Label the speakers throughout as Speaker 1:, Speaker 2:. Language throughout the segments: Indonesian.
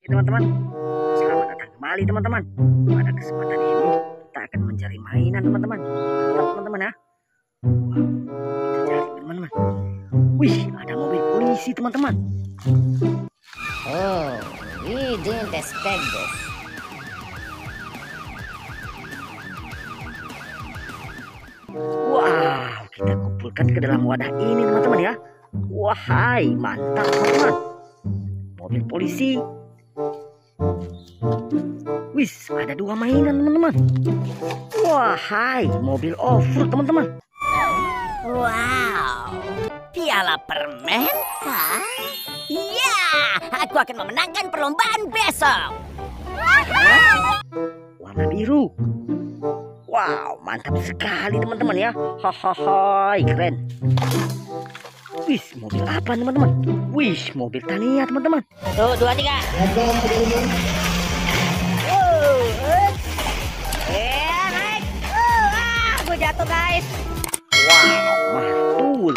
Speaker 1: Teman-teman, selamat datang kembali teman-teman. Pada kesempatan ini kita akan mencari mainan teman-teman. Mantap teman-teman ya. Wah, kita cari teman-teman. Wih, ada mobil polisi teman-teman.
Speaker 2: Oh, we didn't expect this.
Speaker 1: Wow, kita kumpulkan ke dalam wadah ini teman-teman ya. Wahai, mantap teman-teman. Mobil polisi. Wis, ada dua mainan teman-teman. Wahai, mobil off-road teman-teman.
Speaker 2: Wow, piala permen? Hah? Ya, aku akan memenangkan perlombaan besok.
Speaker 1: Warna biru. Wow, mantap sekali teman-teman ya. Hahaha, keren. Wis, mobil apa teman-teman? Wis, mobil Tania teman-teman.
Speaker 2: Tuh, 2, 3. Naik. Aku jatuh guys.
Speaker 1: Wow, mantul.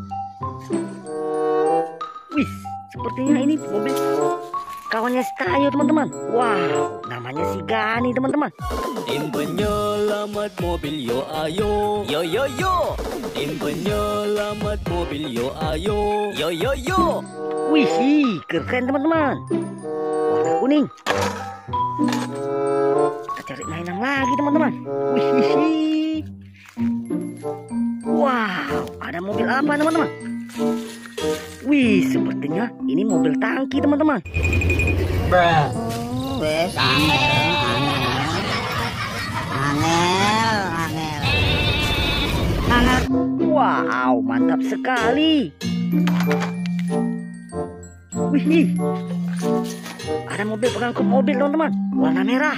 Speaker 1: Wis, sepertinya ini mobil kawannya si Tayo teman-teman. Wow, namanya si Gani teman-teman.
Speaker 3: Tim penyelamat mobil yo ayo. Yo yo yo. Tim penyelamat mobil yo ayo. Yo yo yo.
Speaker 1: Wih, keren teman-teman. Warna kuning. Kita cari mainan lagi teman-teman. Wih. Wow, ada mobil apa teman-teman? Wih, sepertinya ini mobil tangki teman-teman. Wow, mantap sekali. Wih, ada mobil pengangkut mobil teman-teman, warna merah.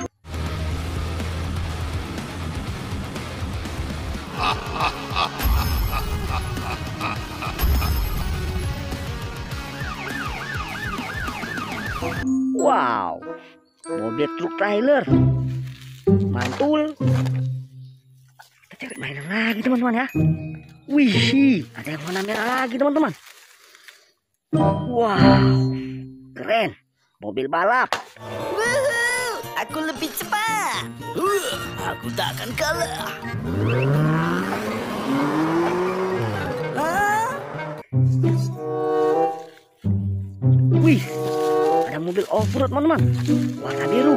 Speaker 1: Wow, mobil truk trailer, mantul. Kita cari mainan lagi teman-teman ya. Wih, ada yang warna merah lagi teman-teman. Wow, keren, mobil balap.
Speaker 2: Wuhu, aku lebih cepat.
Speaker 3: Aku tak akan kalah.
Speaker 1: Wih, ada mobil off-road teman-teman, warna biru.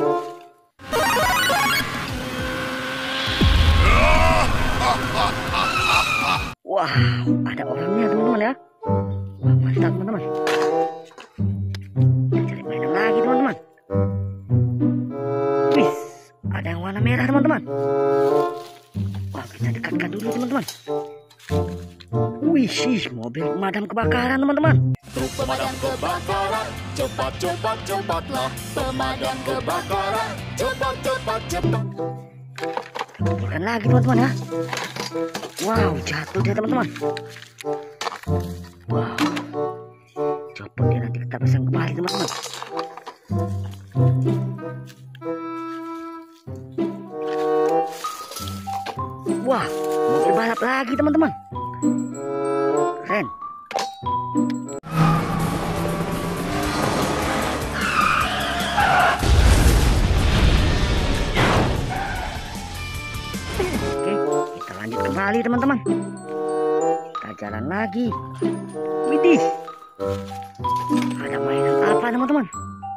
Speaker 1: Wow, ada orangnya teman-teman ya. Wah, mantap teman-teman. Kita cari mainan lagi teman-teman. Wih, ada yang warna merah teman-teman. Wah, kita dekatkan dulu teman-teman. Wih, mobil pemadam kebakaran teman-teman.
Speaker 3: Truk pemadam kebakaran, cepat cepat cepatlah. Pemadam kebakaran, cepat cepat cepat.
Speaker 1: Kumpulkan lagi teman-teman ya. Wow, jatuh dia teman-teman. Wow, copot dia, nanti kita pasang kembali teman-teman. Wah, mobil balap lagi teman-teman. Keren. Oke, kita lanjut kembali teman-teman. Kita jalan lagi. Widih, ada mainan apa teman-teman?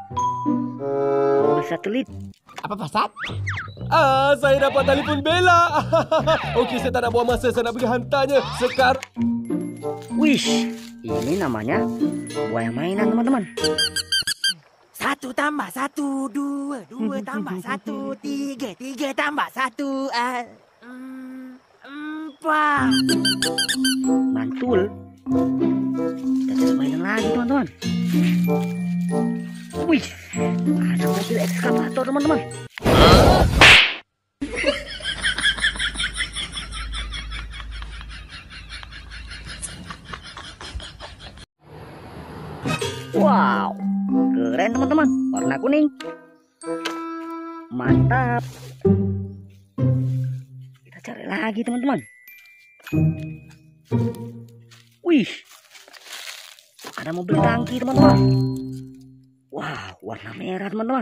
Speaker 1: Mobil satelit.
Speaker 3: Apa pasat? Saya dapat telefon Bella. Okey, saya tak nak buang masa, saya nak pergi hantarnya. Sekar.
Speaker 1: Wih, ini namanya buaya mainan teman-teman.
Speaker 2: 1 tambah 1, 2, 2 tambah 1, 3, 3 tambah 1, 4.
Speaker 1: Mantul. Kita cari mainan lagi teman-teman. Wih, ada mobil ekskavator teman-teman. Wow, keren teman-teman, warna kuning. Mantap. Kita cari lagi teman-teman. Wih, ada mobil tangki teman-teman. Wah, warna merah teman-teman.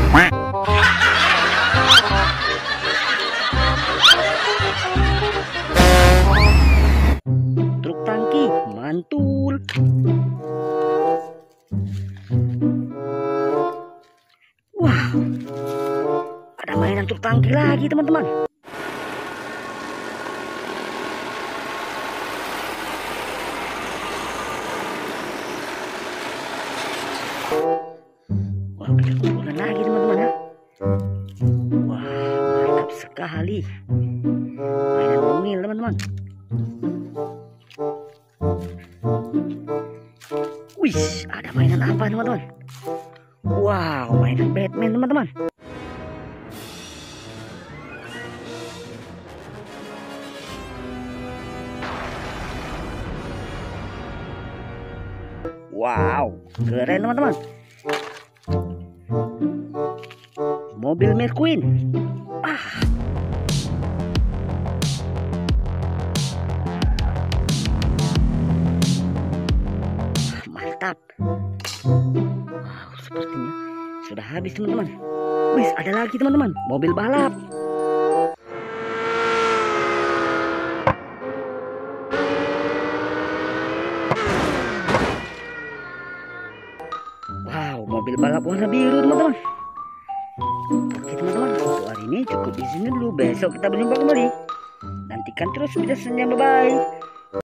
Speaker 1: Truk tangki mantul. Wah, ada mainan truk tangki lagi teman-teman. Wah, kita kumpulkan lagi teman-teman ya. Wah, mantap sekali. Mainan mungil teman-teman. Wih, ada mainan apa teman-teman? Wow, mainan Batman teman-teman. Wow, keren teman-teman. Mobil McQueen. Mantap. Wow, sepertinya sudah habis teman-teman. Wih, ada lagi teman-teman, mobil balap. Wow, mobil balap warna biru teman-teman. Oke teman-teman, untuk hari ini cukup di sini dulu. Besok kita berjumpa kembali. Nantikan terus videonya. Bye bye.